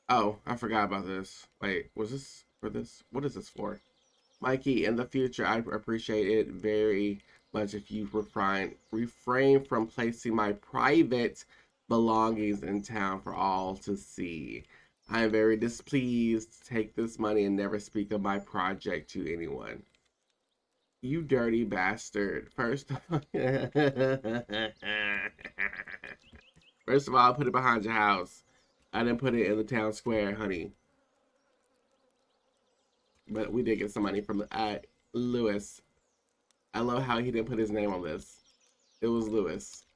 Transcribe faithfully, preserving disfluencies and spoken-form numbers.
Oh, I forgot about this. Wait, was this for this? What is this for? Mikey, in the future, I appreciate it very much if you refrain refrain from placing my private belongings in town for all to see. I am very displeased. Take this money and never speak of my project to anyone. You dirty bastard. First of all, First of all, I put it behind your house. I didn't put it in the town square, honey. But we did get some money from uh, Lewis. I love how he didn't put his name on this. It was Lewis.